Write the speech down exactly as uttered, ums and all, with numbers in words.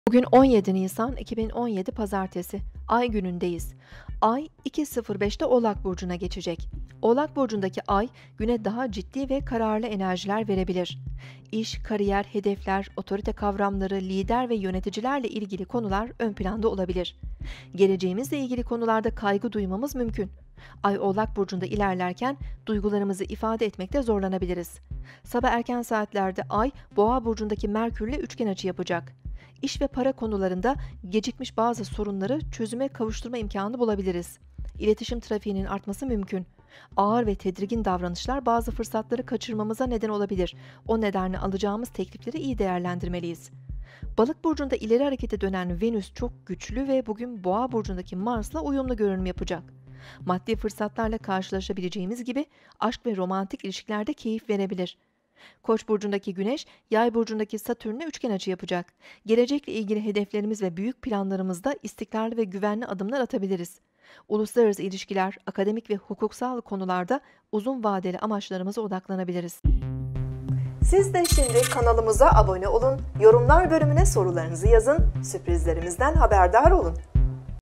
Bugün on yedi Nisan iki bin on yedi Pazartesi. Ay günündeyiz. Ay iki sıfır beşte Oğlak Burcu'na geçecek. Oğlak Burcu'ndaki ay güne daha ciddi ve kararlı enerjiler verebilir. İş, kariyer, hedefler, otorite kavramları, lider ve yöneticilerle ilgili konular ön planda olabilir. Geleceğimizle ilgili konularda kaygı duymamız mümkün. Ay Oğlak Burcu'nda ilerlerken duygularımızı ifade etmekte zorlanabiliriz. Sabah erken saatlerde Ay, Boğa Burcu'ndaki Merkür'le üçgen açı yapacak. İş ve para konularında gecikmiş bazı sorunları çözüme kavuşturma imkanı bulabiliriz. İletişim trafiğinin artması mümkün. Ağır ve tedirgin davranışlar bazı fırsatları kaçırmamıza neden olabilir. O nedenle alacağımız teklifleri iyi değerlendirmeliyiz. Balık burcunda ileri harekete dönen Venüs çok güçlü ve bugün Boğa burcundaki Mars'la uyumlu görünüm yapacak. Maddi fırsatlarla karşılaşabileceğimiz gibi aşk ve romantik ilişkilerde keyif verebilir. Koç burcundaki Güneş, Yay burcundaki Satürn'le üçgen açı yapacak. Gelecekle ilgili hedeflerimiz ve büyük planlarımızda istikrarlı ve güvenli adımlar atabiliriz. Uluslararası ilişkiler, akademik ve hukuksal konularda uzun vadeli amaçlarımıza odaklanabiliriz. Siz de şimdi kanalımıza abone olun, yorumlar bölümüne sorularınızı yazın, sürprizlerimizden haberdar olun.